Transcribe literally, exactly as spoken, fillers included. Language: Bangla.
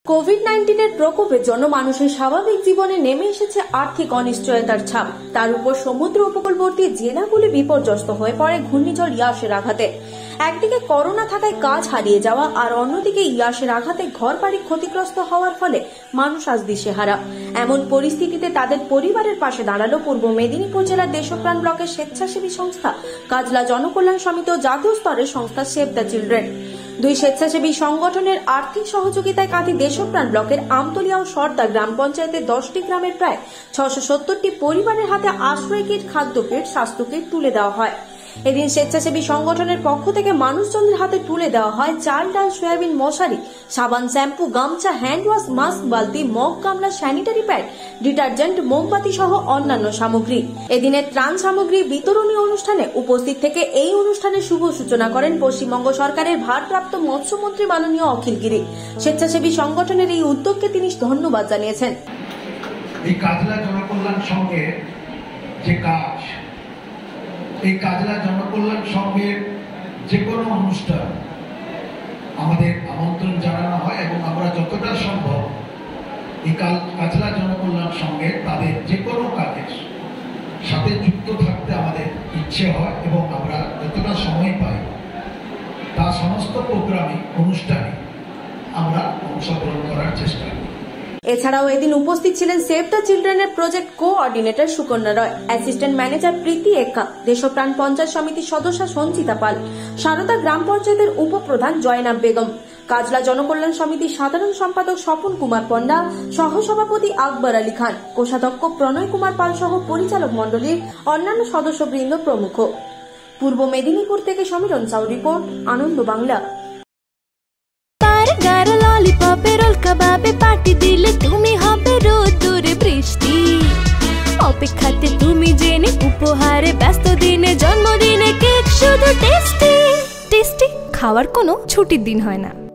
কোভিড নাইন্টিনের প্রকোপের জন্য মানুষের স্বাভাবিক জীবনে নেমে এসেছে আর্থিক অনিশ্চয়তার ছাপ। তার উপর সমুদ্র উপকূলবর্তী জেলাগুলি বিপর্যস্ত হয়ে পড়ে ঘূর্ণিঝড় ইয়াসের আঘাতে। একদিকে করোনা থাকায় কাজ হারিয়ে যাওয়া, আর অন্যদিকে ইয়াসের আঘাতে ঘর বাড়ি ক্ষতিগ্রস্ত হওয়ার ফলে মানুষ আজ দিশেহারা। এমন পরিস্থিতিতে তাদের পরিবারের পাশে দাঁড়ালো পূর্ব মেদিনীপুর জেলার দেশপ্রাণ ব্লকের স্বেচ্ছাসেবী সংস্থা কাজলা জনকল্যাণ সমিতি ও জাতীয় স্তরের সংস্থা সেভ দ্য চিলড্রেন। দুই স্বেচ্ছাসেবী সংগঠনের আর্থিক সহযোগিতায় কাঁথি দেশপ্রাণ ব্লকের আমতলিয়া ও সর্দা গ্রাম পঞ্চায়েতের দশটি গ্রামের প্রায় ছশো সত্তরটি পরিবারের হাতে আশ্রয় কিট, খাদ্য কিট, স্বাস্থ্য কিট তুলে দেওয়া হয়। এদিন স্বেচ্ছাসেবী সংগঠনের পক্ষ থেকে মানুষজনদের হাতে তুলে দেওয়া হয় চাল, ডাল, সয়াবিন, মশারি, সাবান, শ্যাম্পু, গামছা, হ্যান্ড ওয়াশ, মাস্ক, বালতি, মগ, গামলা, স্যানিটারি প্যাড, ডিটারজেন্ট, মোমবাতি সহ অন্যান্য সামগ্রী। এদিনের ত্রাণ সামগ্রী বিতরণী অনুষ্ঠানে উপস্থিত থেকে এই অনুষ্ঠানের শুভ সূচনা করেন পশ্চিমবঙ্গ সরকারের ভারপ্রাপ্ত মৎস্যমন্ত্রী মাননীয় অখিল গিরি। স্বেচ্ছাসেবী সংগঠনের এই উদ্যোগকে তিনি ধন্যবাদ জানিয়েছেন। এই কাজলা জনকল্যাণ সংঘে যে কাজ, এই কাজলা জনকল্যাণ সংঘের যে কোনো অনুষ্ঠান আমাদের আমন্ত্রণ জানানো হয় এবং আমরা যতটা সম্ভব এই কাজলা জনকল্যাণ সংঘে তাদের যে কোনো কাজের সাথে যুক্ত থাকতে আমাদের ইচ্ছে হয় এবং আমরা যতটা সময় পাই তা সমস্ত প্রোগ্রামে, অনুষ্ঠানে আমরা অংশগ্রহণ করার চেষ্টা করি। এছাড়াও এদিন উপস্থিত ছিলেন সেভ দ্য চিলড্রেনের project coordinator Sukanya Roy, assistant manager Priti Ekka, Deshpran panchayat সমিতির সদস্য সঞ্চিতা পাল, সারদা গ্রাম পঞ্চায়েতের উপপ্রধান জয়নাব বেগম, কাজলা জনকল্যাণ সমিতির সাধারণ সম্পাদক স্বপন কুমার পণ্ডা, সহসভাপতি আকবর আলী খান, কোষাধ্যক্ষ প্রণয় কুমার পাল সহ পরিচালক মণ্ডলীর অন্যান্য সদস্যবৃন্দ প্রমুখ। পূর্ব মেদিনীপুর থেকে সমীরণ সাউ রিপোর্ট, আনন্দ বাংলা। কাবাবে পার্টি দিলে তুমি হবে রোদ্দুরে বৃষ্টি, অপেক্ষাতে তুমি জেনে উপহারে ব্যস্ত দিনে, জন্মদিনে কেক শুধু টেস্টি টেস্টি, খাওয়ার কোনো ছুটির দিন হয় না।